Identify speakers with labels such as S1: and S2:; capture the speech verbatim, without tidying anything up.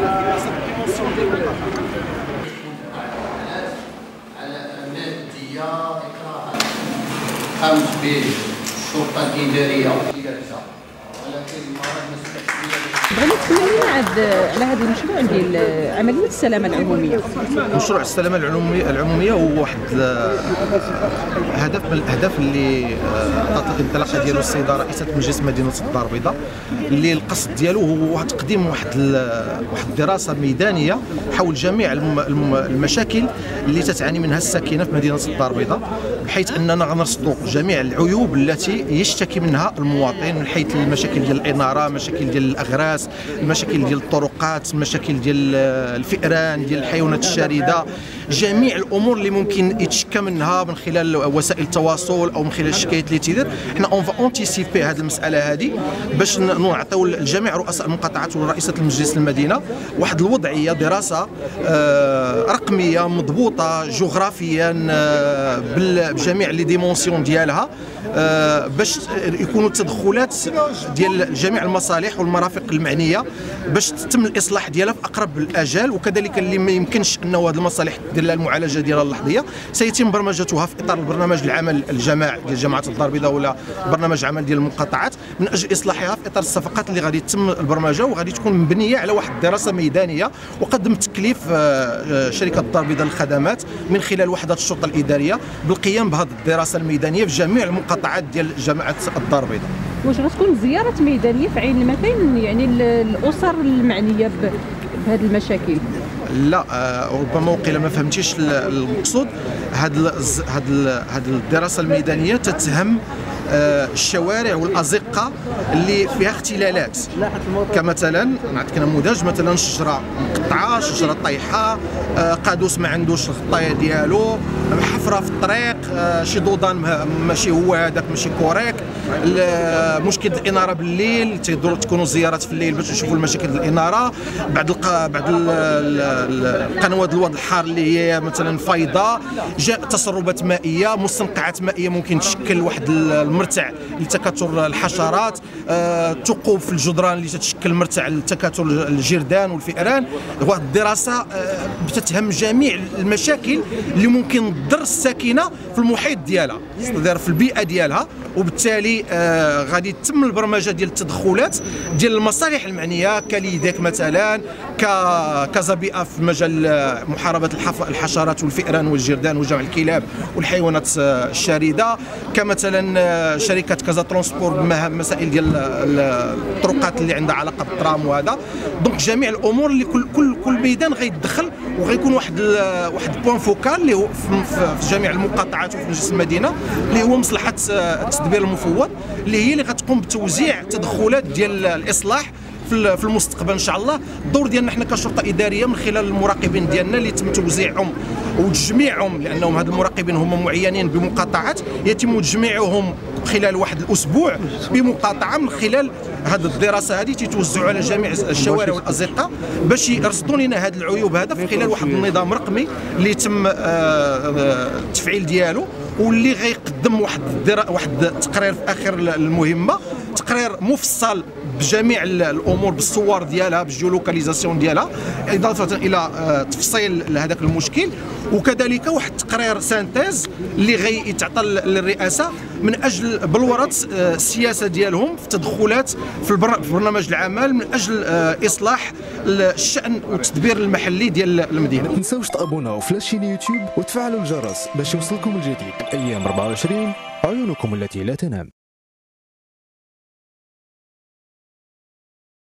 S1: قامت بالشرطه الاداريه ولكن
S2: بغينا تكلمينا على هذا المشروع ديال عمليه السلامه العموميه.
S3: مشروع السلامه العموميه العموميه هو واحد هدف من الاهداف اللي عطات الانطلاقه ديالو السيده رئيسه مجلس مدينه الدار البيضاء، اللي القصد ديالو هو تقديم واحد واحد الدراسه ميدانيه حول جميع المشاكل اللي تتعاني منها الساكنه في مدينه الدار البيضاء، بحيث اننا غنرصدوا جميع العيوب التي يشتكي منها المواطن من حيث المشاكل ديال الاناره، مشاكل ديال الاغراس، المشاكل ديال الطرقات، المشاكل ديال الفئران، ديال الحيوانات الشارده، جميع الامور اللي ممكن يتشكى منها من خلال وسائل التواصل او من خلال الشكايات اللي تيدير. حنا اون فا اونتيسيبي هذه المساله هذه باش نعطيو لجميع رؤساء المقاطعات ورئيسه المجلس المدينه واحد الوضعيه، دراسه رقميه مضبوطه جغرافيا بجميع لي ديمونسيون ديالها، باش يكونوا التدخلات ديال جميع المصالح والمرافق المعنيه باش تتم الاصلاح ديالها في اقرب الاجال. وكذلك اللي ما يمكنش انه هذه المصالح دير لها المعالجه ديالها اللحظيه سيتم برمجتها في اطار البرنامج العمل الجماعي ديال جامعه الدار البيضاء ولا برنامج عمل ديال المقاطعات من اجل اصلاحها في اطار الصفقات اللي غادي تتم البرمجه وغادي تكون مبنيه على واحد الدراسه ميدانيه. وقدم تكليف شركه الدار البيضاء للخدمات من خلال وحدات الشرطه الاداريه بالقيام بهذه الدراسه الميدانيه في جميع المقاطعات ديال جامعه الدار البيضاء.
S2: واش غتكون زياره ميدانيه في عين المكان يعني الاسر المعنيه بهذه المشاكل؟
S3: لا، ربما وقيلا ما فهمتيش المقصود. هذه هذه هذه الدراسه الميدانيه تتهم الشوارع والازقه اللي فيها اختلالات، كمثلا نعطيك نموذج، مثلا شجره مقطعه، شجره طايحه، قادوس ما عندوش الغطايه ديالو، حفره في الطريق، شي دودان ماشي هو هذاك ماشي كوريك، مشكل الاناره بالليل، تيدوروا تكونوا زيارات في الليل باش نشوفوا المشاكل ديال الاناره، بعض الق... بعض القنوات الوضع الحار اللي هي مثلا فايضه، جاء تسربات مائيه، مستنقعات مائيه ممكن تشكل واحد المرتع لتكاثر الحشرات، آه، ثقوب في الجدران اللي تتشكل مرتع لتكاثر الجردان والفئران. واحد الدراسه آه، بتتهم جميع المشاكل اللي ممكن تضر الساكنه في المحيط ديالها، في البيئه ديالها، وبالتالي آه، غادي تتم البرمجه ديال التدخلات ديال المصالح المعنيه كليدك مثلا، كذا بيئه في مجال محاربه الحشرات والفئران والجردان وجمع الكلاب والحيوانات الشارده، كمثلا شركه كازا ترونسبور بمسائل ديال الطرقات اللي عندها علاقه بالترام وهذا. دونك جميع الامور اللي كل كل كل ميدان غيتدخل وغيكون واحد واحد بوان فوكال اللي هو في جميع المقاطعات وفي مجلس المدينه اللي هو مصلحه التدبير المفوض، اللي هي اللي غتقوم بتوزيع تدخلات ديال الاصلاح في المستقبل ان شاء الله. الدور ديالنا حنا كشرطه اداريه من خلال المراقبين ديالنا اللي يتم توزيعهم وتجميعهم، لانهم هاد المراقبين هما معينين بمقاطعات، يتم تجميعهم خلال واحد الاسبوع بمقاطعه من خلال هذه الدراسه هذه تتوزعوا على جميع الشوارع والازقه باش يرصدوا لنا هذه العيوب هذا في خلال واحد النظام رقمي اللي يتم التفعيل ديالو، واللي غيقدم واحد واحد التقرير في اخر المهمه، تقرير مفصل بجميع الامور بالصور ديالها بالجيولوكاليزاسيون ديالها، اضافه الى تفصيل لهذاك المشكل، وكذلك واحد التقرير سانتيز اللي غيتعطى للرئاسه من اجل بلوره السياسه ديالهم في التدخلات في برنامج العمل من اجل اصلاح الشان والتدبير المحلي ديال المدينه.
S4: ما تنساوش تابوناو في لاشين يوتيوب وتفعلوا الجرس باش يوصلكم الجديد. ايام أربعة وعشرين، عيونكم التي لا تنام.